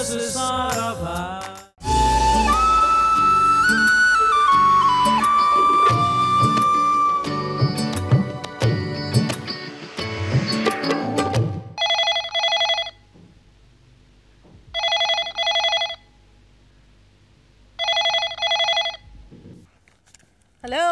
से सारा भार। हेलो।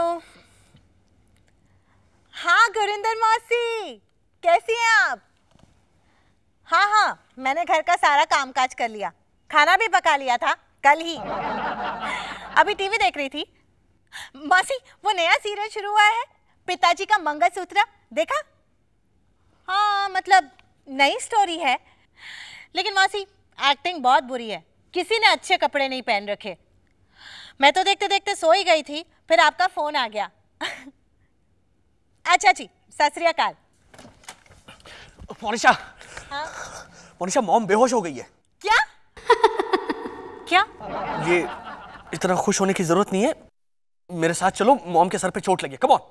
हाँ गुरिंदर मौसी, कैसी हैं आप? हाँ, मैंने घर का सारा कामकाज कर लिया, खाना भी पका लिया था कल ही। अभी टीवी देख रही थी। मौसी, वो नया सीरियल शुरू हुआ है, पिताजी का मंगलसूत्र, देखा? हाँ, मतलब नई स्टोरी है, लेकिन मौसी एक्टिंग बहुत बुरी है, किसी ने अच्छे कपड़े नहीं पहन रखे। मैं तो देखते देखते सो ही गई थी, फिर आपका फोन आ गया। अच्छा जी, सत श्री अकाल। मोनिशा, हाँ? मोनिशा मॉम बेहोश हो गई है। क्या? क्या? ये इतना खुश होने की जरूरत नहीं है, मेरे साथ चलो, मॉम के सर पे चोट लगी है, कम ऑन।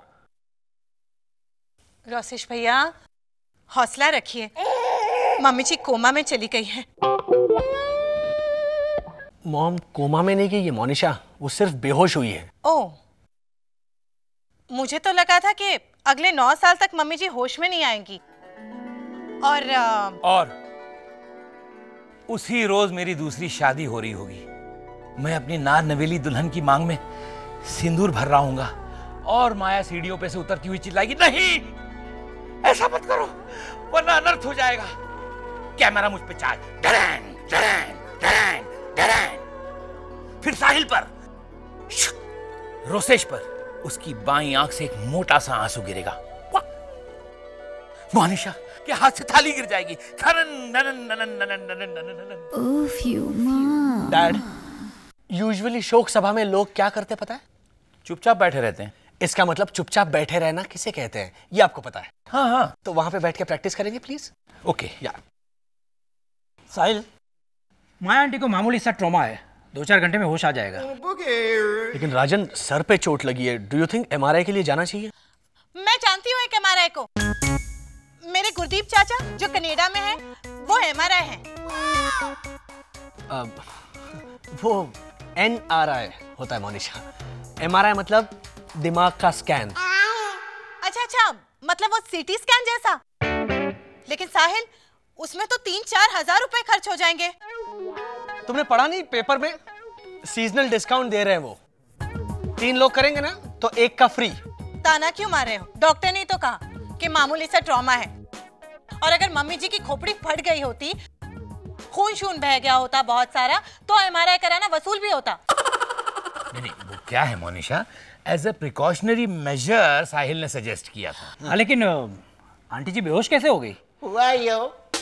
रोसेश भैया, हौसला रखिए, मम्मी जी कोमा में चली गई है। मॉम कोमा में नहीं गई है मोनिशा, वो सिर्फ बेहोश हुई है। ओह, मुझे तो लगा था कि अगले 9 साल तक मम्मी जी होश में नहीं आएंगी। और उसी रोज मेरी दूसरी शादी हो रही होगी। मैं अपनी नार नवेली दुल्हन की मांग में सिंदूर भर रहा हूंगा और माया सीढ़ियों पे से उतरती हुई चिल्लाएगी, नहीं ऐसा मत करो वरना अनर्थ हो जाएगा। कैमरा मुझ पे चार्ज, डरैन, डरैन, डरैन, डरैन। फिर साहिल पर, रोसेश पर उसकी बाईं आंख से एक मोटा सा आंसू गिरेगा। मोनिशा के हाथ से थाली गिर जाएगी। डैड, यूजुअली शोक सभा में लोग क्या करते पता है? चुपचाप बैठे रहते हैं। इसका मतलब चुपचाप बैठे रहना किसे कहते हैं, ये आपको पता है? हाँ। तो वहां पे बैठ के प्रैक्टिस करेंगे प्लीज। ओके यार साहिल, माया आंटी को मामूली सा ट्रॉमा है, 2-4 घंटे में होश आ जाएगा। लेकिन राजन, सर पे चोट लगी है, डू यू थिंक एमआरआई के लिए जाना चाहिए? मैं जानती हूँ एक एमआरआई को। मेरे गुरदीप चाचा जो कनाडा में है, वो एमआरआई है। वो एनआरआई होता है मोनिशा, एमआरआई मतलब दिमाग का स्कैन। अच्छा, मतलब वो सीटी स्कैन जैसा। लेकिन साहिल, उसमें तो 3-4 हजार रुपए खर्च हो जाएंगे। तुमने पढ़ा नहीं पेपर में? सीजनल डिस्काउंट दे रहे हैं वो। 3 लोग करेंगे ना तो 1 का फ्री। ताना क्यों मार रहे हो? डॉक्टर ने तो कहा कि मामूली सा ट्रॉमा है, और अगर मम्मी जी की खोपड़ी फट गई होती, खून शून बह गया होता बहुत सारा, तो एमआरआई कराना वसूल भी होता। नहीं, वो क्या है Monisha, as a precautionary measure Sahil ने सजेस्ट किया था। हाँ, लेकिन आंटी जी बेहोश कैसे हो गई? हुआ यो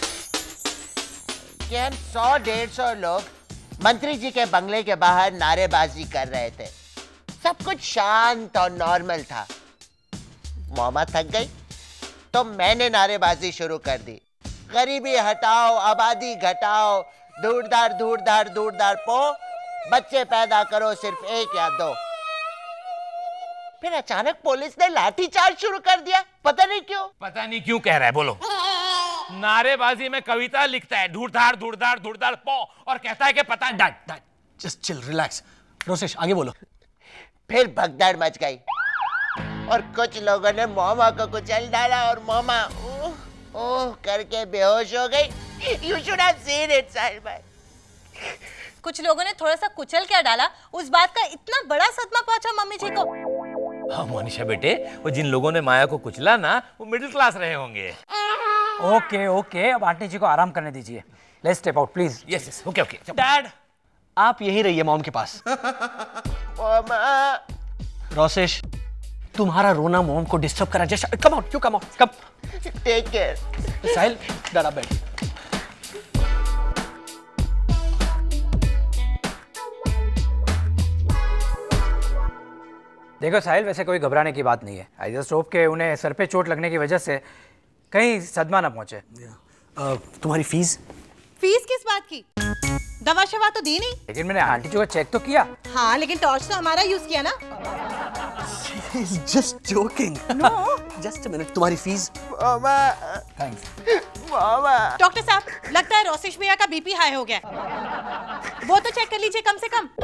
कि हम 100-150 लोग मंत्री जी के बंगले के बाहर नारेबाजी कर रहे थे। सब कुछ शांत और नॉर्मल था। मोमा थक गई तो मैंने नारेबाजी शुरू कर दी, गरीबी हटाओ, आबादी घटाओ, धूड़धार धूड़धार धूड़धार पो, बच्चे पैदा करो सिर्फ 1 या 2। फिर अचानक पुलिस ने लाठीचार्ज शुरू कर दिया, पता नहीं क्यों कह रहा है, बोलो। नारेबाजी में कविता लिखता है, धूड़धार धूड़धार धूड़धार पो, और कहता है कि पता नहीं। Dad, just chill, relax. Rosesh, आगे बोलो। फिर भगदड़ मच गई और कुछ लोगों ने मोमा को कुचल डाला और मोमा ओह करके बेहोश हो गई। You should have seen it, साहिल भाई। कुछ लोगों ने थोड़ा सा कुचल क्या डाला, उस बात का इतना बड़ा सदमा पहुंचा मम्मी जी को। हाँ मोनिशा बेटे, वो जिन लोगों ने माया को कुचला ना, वो मिडिल क्लास रहे होंगे। ओके, अब आंटी जी को आराम करने दीजिए। Let's step out please. Yes, okay. Dad, आप यहीं रहिए मॉम के पास। मोमा। रोसेश, तुम्हारा रोना मॉम को डिस्टर्ब करा। Just come out, you come out, come. Take care. Sahil, dad आप बैठ। देखो साहिल, वैसे कोई घबराने की बात नहीं है। आई जस्ट होप के उन्हें सर पे चोट लगने की वजह से कहीं सदमा ना पहुंचे। तुम्हारी फीस किस बात की? दवा शवा तो दी नहीं। लेकिन मैंने आंटी जी को चेक तो किया। हाँ, लेकिन टॉर्च तो हमारा यूज किया ना। Just joking. No, just a minute, तुम्हारी फीस। मामा। थैंक्स। मामा। डॉक्टर साहब, लगता है रोसेश भैया का बीपी हाई हो गया। वो तो चेक कर लीजिए कम से कम।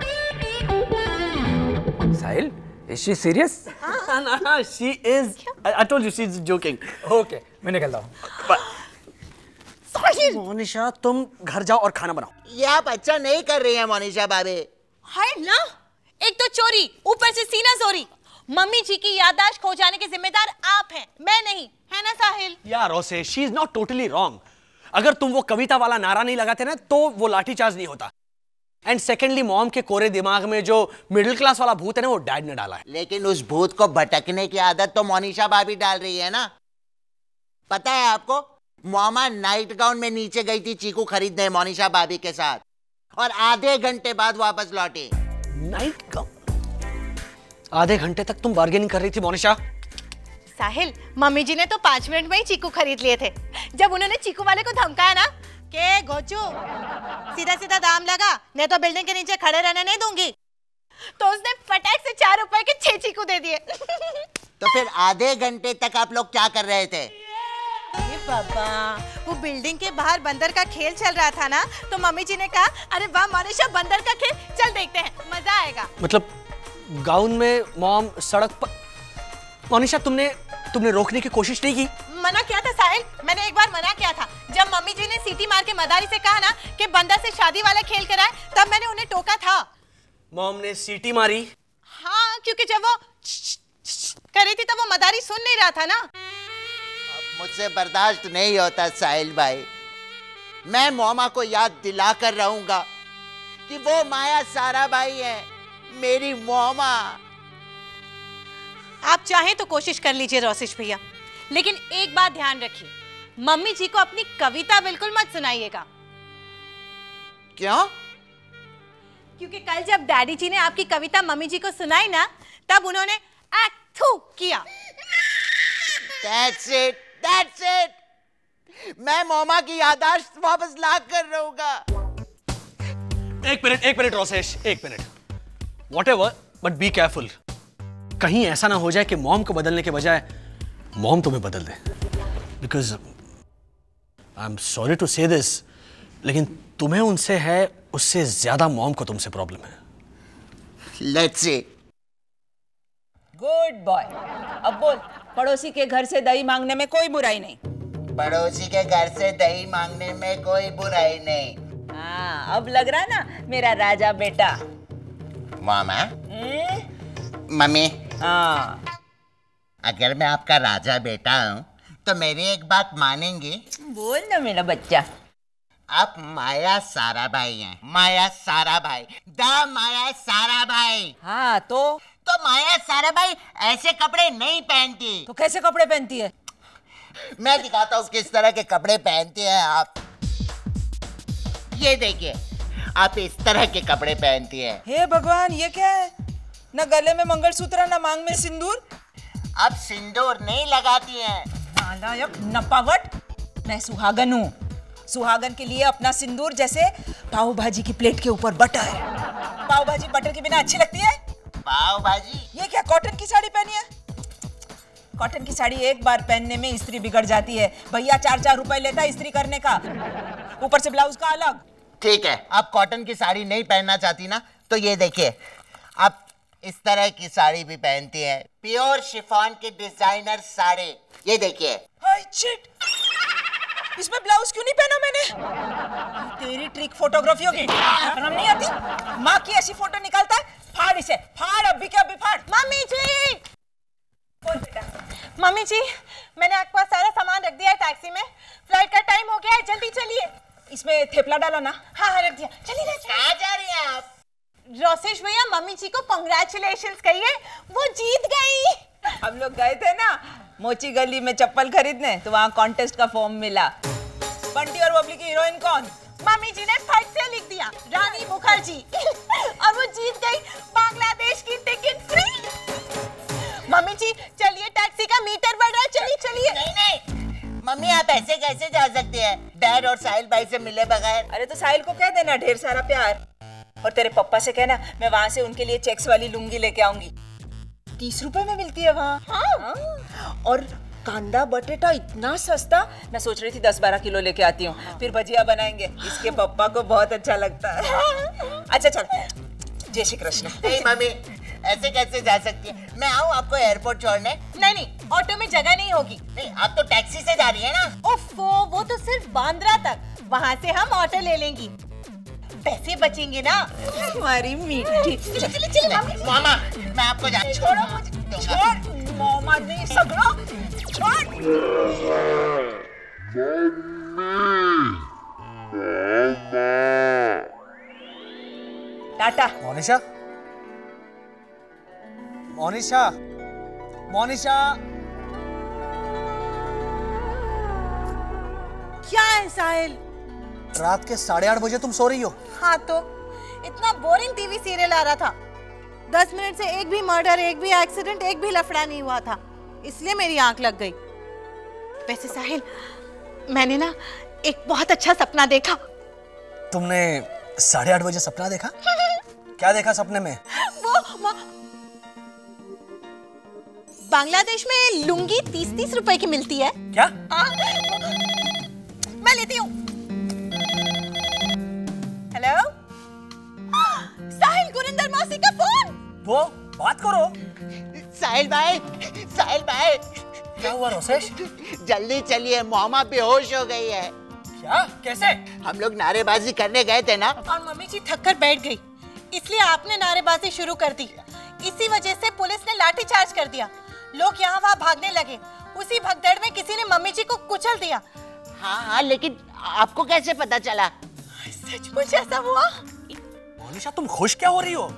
Sahil, is she serious? ना, she is. I told you she's joking. Okay, मैं निकलता हूँ। मोनिशा, तुम घर जाओ और खाना बनाओ। ये आप अच्छा नहीं कर रही हैं मोनिशा भाभी। हाय ना, एक तो चोरी, ऊपर से सीना चोरी। मम्मी जी की याददाश्त खो जाने के जिम्मेदार आप हैं, मैं नहीं, है ना साहिल? यार रोसे, she is not totally wrong. अगर तुम वो कविता वाला नारा नहीं लगाते ना तो वो लाठीचार्ज नहीं होता। एंड सेकेंडली मॉम के कोरे दिमाग में जो मिडिल क्लास वाला भूत है ना वो डैड ने डाला है। लेकिन उस भूत को भटकने की आदत तो मोनिशा भाभी डाल रही है ना। पता है आपको, मोमा नाइट गाउन में नीचे गई थी चीकू खरीदने मोनिशा भाभी के साथ, और आधे घंटे बाद वापस लौटी। Night gown? आधे घंटे तक तुम बार्गेनिंग कर रही थी मोनिशा? साहिल, मम्मी जी ने तो 5 मिनट में ही चीकू खरीद लिए थे। जब उन्होंने चीकू वाले को धमकाया ना के गोचू सीधा सीधा दाम लगा, नहीं तो बिल्डिंग के नीचे खड़े रहने नहीं दूंगी, तो उसने फटाक से 4 रुपए के 6 चीकू दे दिए। तो फिर आधे घंटे तक आप लोग क्या कर रहे थे? अरे बाबा, वो बिल्डिंग के बाहर बंदर का खेल चल रहा था ना, तो मम्मी जी ने कहा अरे वाह मोनिशा, बंदर का खेल, चल देखते हैं, मजा आएगा। मतलब गाउन में मॉम सड़क पर। मोनिशा, तुमने रोकने की कोशिश नहीं की? मना किया था साहिल, मैंने एक बार मना किया था। जब मम्मी जी ने सीटी मार के मदारी से कहा ना कि बंदर से शादी वाला खेल कराए, तब मैंने उन्हें टोका था। मॉम ने सीटी मारी? हाँ, क्योंकि जब वो कर रही थी तब वो मदारी सुन नहीं रहा था ना। मुझसे बर्दाश्त नहीं होता साहिल भाई। मैं मोमा को याद दिला कर रहूंगा कि वो माया सारा भाई है, मेरी मोमा। आप चाहें तो कोशिश कर लीजिए रोशिश भैया, लेकिन एक बात ध्यान रखिए, मम्मी जी को अपनी कविता बिल्कुल मत सुनाइएगा। क्यों? क्योंकि कल जब डैडी जी ने आपकी कविता मम्मी जी को सुनाई ना, तब उन्होंने थू किया। That's it, that's it। मैं मोमा की याददाश्त वापस ला कर रहूंगा। एक मिनट रोसेश, एक minute. Whatever, but be careful। कहीं ऐसा ना हो जाए कि मॉम को बदलने के बजाय मॉम तुम्हें बदल दे। Because I'm sorry to say this, लेकिन तुम्हें उनसे है उससे ज्यादा मॉम को तुमसे प्रॉब्लम है। Let's see। Good boy. अब बोल, पड़ोसी के घर से दही मांगने में कोई बुराई नहीं। पड़ोसी के घर से दही मांगने में कोई बुराई नहीं। हाँ, अब लग रहा है ना मेरा राजा बेटा। मामा, मम्मी, हाँ, अगर मैं आपका राजा बेटा हूँ तो मेरी एक बात मानेंगे? बोल ना मेरा बच्चा। आप माया सारा भाई हैं, माया सारा भाई, द माया सारा भाई। हाँ तो माया सारा भाई ऐसे कपड़े नहीं पहनती। तो कैसे कपड़े पहनती है? मैं दिखाता हूँ किस तरह के कपड़े पहनते हैं आप। ये देखिए, आप इस तरह के कपड़े पहनती हैं। हे भगवान, ये क्या है? न गले में मंगलसूत्र, न मांग में सिंदूर। आप सिंदूर नहीं लगाती हैं। नालायक, नपावट। मैं सुहागन हूँ। सुहागन के लिए अपना सिंदूर जैसे पाव भाजी की प्लेट के ऊपर बटर। पाव भाजी बटर के बिना अच्छी लगती है? पाव भाजी? ये क्या कॉटन की साड़ी पहनी है? कॉटन की साड़ी एक बार पहनने में इस्त्री बिगड़ जाती है। भैया 4-4 रुपए लेता है इस्त्री करने का, ऊपर से ब्लाउज का अलग। ठीक है, आप कॉटन की साड़ी नहीं पहनना चाहती ना, तो ये देखिए, आप इस तरह की साड़ी भी पहनती हैं, प्योर शिफॉन की डिजाइनर साड़ी। ये देखिए। हाय शिट, इसमें ब्लाउज क्यों नहीं पहना मैंने? तेरी ट्रिक फोटोग्राफी होगी, शर्म नहीं आती? माँ की ऐसी फोटो निकालता है? फाड़ इसे, फाड़, अभी के अभी फाड़। मम्मी जी! बोल बेटा। मम्मी जी, मैंने आपके पास सारा सामान रख दिया है टैक्सी में। फ्लाइट का टाइम हो गया है, जल्दी चलिए। इसमें थेपला डाला ना? हाँ, रख दिया। चलिए। कहाँ जा रही हैं आप? रोसेश भैया, मम्मी जी को कांग्रेचुलेशंस कहिए, वो जीत गई। हम लोग गए थे ना मोची गली में चप्पल खरीदने, तो वहाँ कॉन्टेस्ट का फॉर्म मिला। बंटी और बबली की हीरोइन कौन? मम्मी जी ने फट से लिख दिया, रानी मुखर्जी। और वो जीत गई बांग्लादेश की टिकट फ्री। मम्मी जी चलिए, टैक्सी का मीटर बढ़ रहा है, चलिए। नहीं, मम्मी आप ऐसे कैसे जा सकती हैं डैड और साहिल भाई से मिले बगैर? अरे तो साहिल को कह देना ढेर सारा प्यार, और तेरे पप्पा से कहना मैं वहां से उनके लिए चेक्स वाली लुंगी लेके आऊंगी। 30 रुपए में मिलती है वहाँ। हाँ। और कांदा बटेटा इतना सस्ता। मैं सोच रही थी 10-12 किलो लेके आती हूँ, फिर भजिया बनाएंगे। इसके पापा को बहुत अच्छा लगता है। अच्छा चल, जय श्री कृष्ण। नहीं मम्मी, ऐसे कैसे जा सकती है? मैं आऊँ आपको एयरपोर्ट छोड़ने? नहीं, ऑटो में जगह नहीं होगी। नहीं, आप तो टैक्सी से जा रही है ना? ओफो, वो तो सिर्फ बांद्रा तक, वहाँ से हम ऑटो ले लेंगी, पैसे बचेंगे ना। हमारी मीठी। चलिए मामा, मैं आपको छोड़ो मुझे, छोड़। मामा नहीं सगड़ो, छोड़। टाटा। मोनिशा, मोनिशा, मोनिशा। क्या है साहिल? रात के 8:30 बजे तुम सो रही हो? हाँ तो इतना बोरिंग टीवी सीरियल आ रहा था, 10 मिनट से एक भी मर्डर, एक भी एक्सीडेंट, एक भी लफड़ा नहीं हुआ था, इसलिए मेरी आंख लग गई। वैसे साहिल, मैंने ना एक बहुत अच्छा सपना देखा। तुमने 8:30 बजे सपना देखा? क्या देखा सपने में? वो बांग्लादेश में लुंगी 30-30 रुपए की मिलती है। क्या? मैं लेती हूँ। हेलो, साहिल, गुरिंदर मौसी का फोन। तो बात करो। साहिल भाई, साहिल भाई। क्या हुआ रोसेश? जल्दी चलिए, मामा बेहोश हो गई है। क्या? कैसे? हम लोग नारेबाजी करने गए थे ना, और मम्मी जी थक कर बैठ गई, इसलिए आपने नारेबाजी शुरू कर दी। इसी वजह से पुलिस ने लाठीचार्ज कर दिया, लोग यहाँ वहाँ भागने लगे। उसी भगदड़ में किसी ने मम्मी जी को कुचल दिया। हाँ, लेकिन आपको कैसे पता चला? सचमुच ऐसा हुआ? मोनिशा, तुम खुश क्या हो रही हो?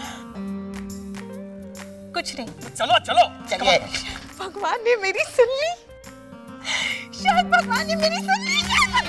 कुछ नहीं। चलो चलो चलिए। भगवान ने मेरी सुन ली, शायद भगवान ने मेरी सुन ली।